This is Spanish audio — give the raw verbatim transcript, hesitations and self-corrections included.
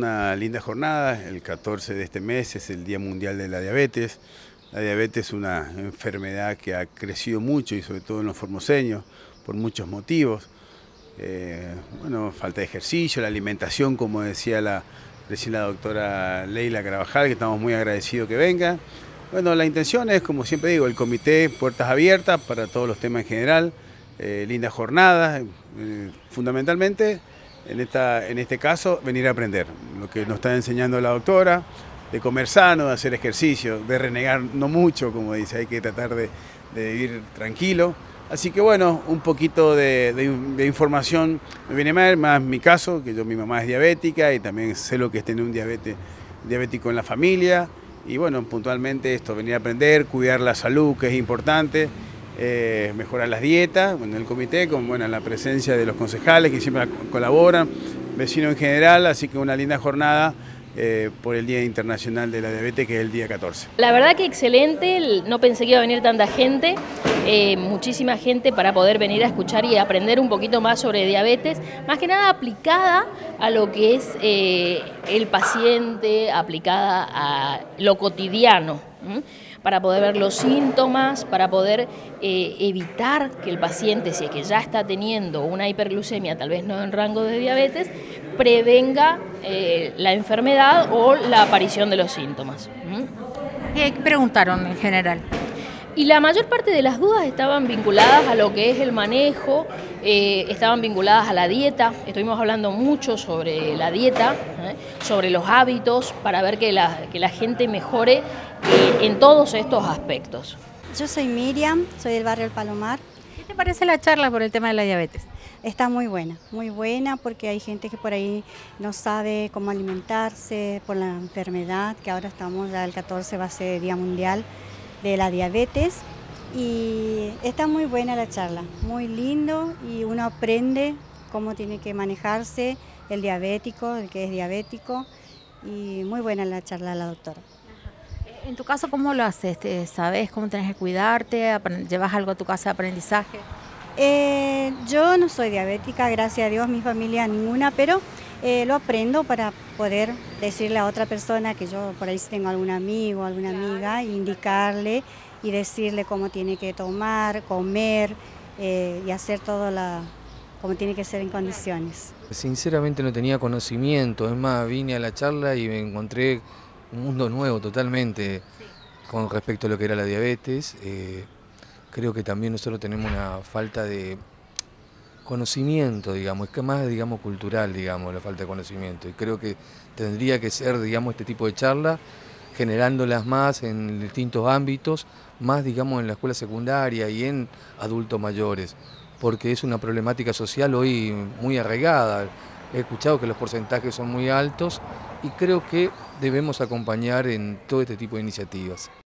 una linda jornada. El catorce de este mes es el Día Mundial de la Diabetes. La diabetes es una enfermedad que ha crecido mucho y sobre todo en los formoseños por muchos motivos. Eh, bueno, falta de ejercicio, la alimentación, como decía la, recién la doctora Leila Carabajal, que estamos muy agradecidos que venga. Bueno, la intención es, como siempre digo, el comité puertas abiertas para todos los temas en general, eh, linda jornada, eh, fundamentalmente en, esta, en este caso venir a aprender lo que nos está enseñando la doctora, de comer sano, de hacer ejercicio, de renegar no mucho, como dice, hay que tratar de, de vivir tranquilo. Así que bueno, un poquito de, de, de información me viene mal, más mi caso, que yo mi mamá es diabética y también sé lo que es tener un diabetes, diabético en la familia. Y bueno, puntualmente esto, venir a aprender, cuidar la salud, que es importante, eh, mejorar las dietas, bueno, el comité, con bueno, la presencia de los concejales que siempre colaboran, vecinos en general, así que una linda jornada eh, por el Día Internacional de la Diabetes, que es el día catorce. La verdad que excelente, no pensé que iba a venir tanta gente. Eh, muchísima gente para poder venir a escuchar y aprender un poquito más sobre diabetes, más que nada aplicada a lo que es eh, el paciente, aplicada a lo cotidiano, ¿m? Para poder ver los síntomas, para poder eh, evitar que el paciente, si es que ya está teniendo una hiperglucemia, tal vez no en rango de diabetes, prevenga eh, la enfermedad o la aparición de los síntomas. ¿M? ¿Qué preguntaron en general? Y la mayor parte de las dudas estaban vinculadas a lo que es el manejo, eh, estaban vinculadas a la dieta. Estuvimos hablando mucho sobre la dieta, ¿eh? sobre los hábitos, para ver que la, que la gente mejore eh, en todos estos aspectos. Yo soy Miriam, soy del barrio El Palomar. ¿Qué te parece la charla por el tema de la diabetes? Está muy buena, muy buena porque hay gente que por ahí no sabe cómo alimentarse por la enfermedad, que ahora estamos, ya el catorce va a ser el Día Mundial de la Diabetes, y está muy buena la charla, muy lindo, y uno aprende cómo tiene que manejarse el diabético, el que es diabético, y muy buena la charla de la doctora. En tu caso, ¿cómo lo haces? ¿Sabes cómo tenés que cuidarte? ¿Llevas algo a tu casa de aprendizaje? Eh, yo no soy diabética, gracias a Dios, mi familia ninguna, pero eh, lo aprendo para poder decirle a otra persona que yo por ahí si tengo algún amigo, alguna amiga, indicarle y decirle cómo tiene que tomar, comer eh, y hacer todo la, como tiene que ser en condiciones. Sinceramente no tenía conocimiento, es más, vine a la charla y me encontré un mundo nuevo totalmente con respecto a lo que era la diabetes. Eh, creo que también nosotros tenemos una falta de conocimiento, digamos, es que más, digamos, cultural, digamos, la falta de conocimiento. Y creo que tendría que ser, digamos, este tipo de charla, generándolas más en distintos ámbitos, más, digamos, en la escuela secundaria y en adultos mayores, porque es una problemática social hoy muy arraigada. He escuchado que los porcentajes son muy altos y creo que debemos acompañar en todo este tipo de iniciativas.